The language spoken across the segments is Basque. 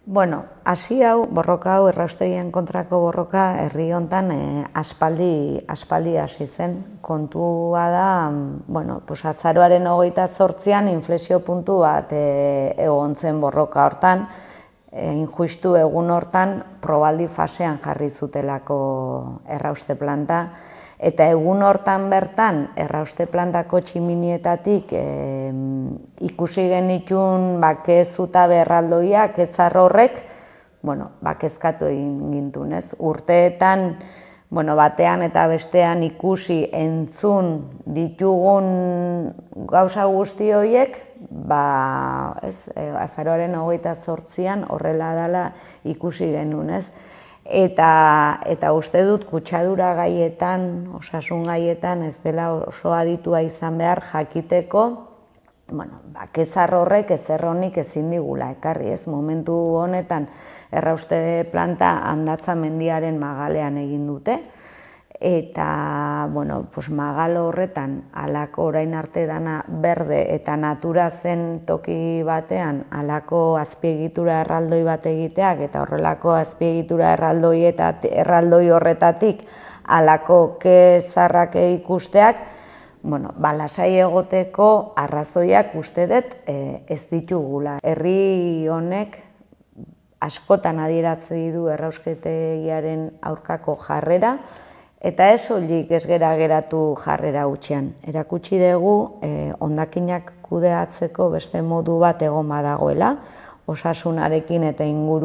Bueno, hasi hau, borroka hau, erraustegien kontrako borroka, herri hontan aspaldi hasi zen. Kontua da, bueno, azaroaren 28an inflexio puntu bat egon zen borroka hortan, injustu egun hortan probaldi fasean jarri zutelako errauste planta, eta egun hortan bertan, errauste plantako tximinietatik ikusi genitun zutabe erraldoiak, ezar horrek, kezkatu egin gintun, ez? Urteetan, batean eta bestean ikusi entzun ditugun gauza guzti horiek, azaroaren 28an horrela dela ikusi genuen, ez? Eta uste dut kutsadura gaietan, osasun gaietan, ez dela oso aditua izan behar jakiteko, kezar horrek ezerronik ezin digula ekarri, ez? Momentu honetan errauste planta Handatza mendiaren magalean egin dute, eta magal horretan halako orain arte dana berde eta natura zen toki batean halako azpiegitura erraldoi bat egiteak eta horrelako azpiegitura erraldoi horretatik halako kezarrak ikusteak, lasai egoteko arrazoiak uste dut ez ditugula. Herri honek askotan adierazi du errausketegiaren aurkako jarrera, eta ez soilik ez gera geratu jarrera hutsean. Erakutsi dugu hondakinak kudeatzeko beste modu bat egon badagoela, osasunarekin eta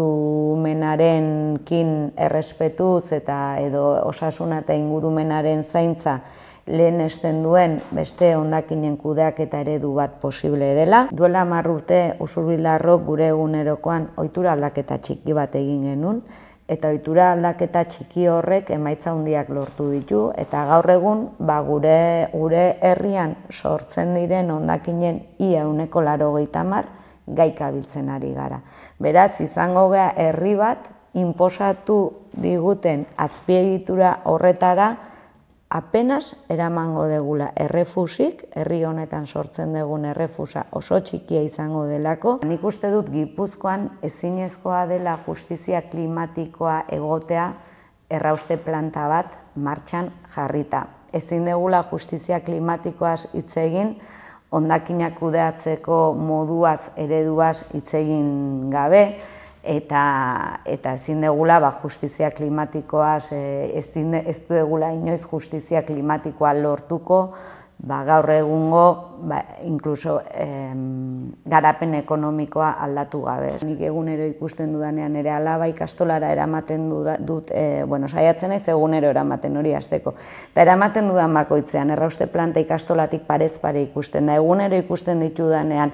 ingurumenarekin errespetuz eta edo osasuna eta ingurumenaren zaintza lehenesten duen beste hondakinen kudeaketa eredu bat posible dela. Duela 10 urte Usurbildarrok gure egunerokoan ohitura aldaketa txiki bat egin genuen, eta ohitura aldaketa txiki horrek emaitza handiak lortu ditu, eta gaur egun gure herrian sortzen diren hondakinen ia 80% gaika biltzen ari gara. Beraz, izango gara herri bat inposatu diguten azpiegitura horretara apenas eramango degula errefusik, herri honetan sortzen dugun errefusa oso txikia izango delako. Nik uste dut Gipuzkoan ezinezkoa dela justizia klimatikoa egotea errauste planta bat martxan jarrita. Ezin degula justizia klimatikoaz hitz egin, hondakinak kudeatzeko moduaz, ereduaz hitz egin gabe, eta ezin degula justizia klimatikoaz, ez dugula inoiz justizia klimatikoa lortuko, gaur egungo, inkluso garapen ekonomikoa aldatu gabe. Nik egunero ikusten dudanean ere alaba ikastolara eramaten dut, saiatzen naiz egunero eramaten hori hasteko. Eta eramaten dudan bakoitzean, errauste planta ikastolatik parez pare ikusten da, egunero ikusten ditudanean,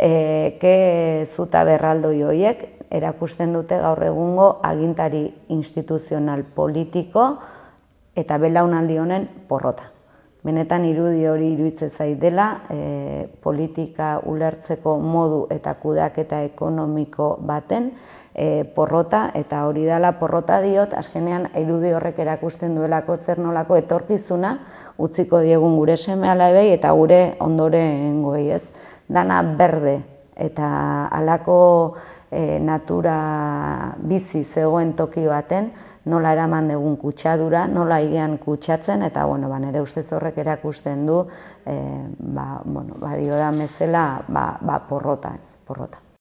zutabe erraldoi horiek, erakusten dute gaur egungo agintari instituzional politiko eta belaunaldi honen porrota. Benetan irudi hori iruditzen zait dela, politika ulertzeko modu eta kudeaketa ekonomiko baten porrota, eta hori dela porrota diot, azkenean irudi horrek erakusten duelako zer nolako etorkizuna utziko diegun gure seme-alabei eta gure ondorengoei, ez? Dana berde eta halako natura bizi zegoen toki baten, nola eraman dugun kutsadura, nola higean kutsatzen, eta nire ustez horrek erakusten du, diodan bezala, porrota, ez, porrota.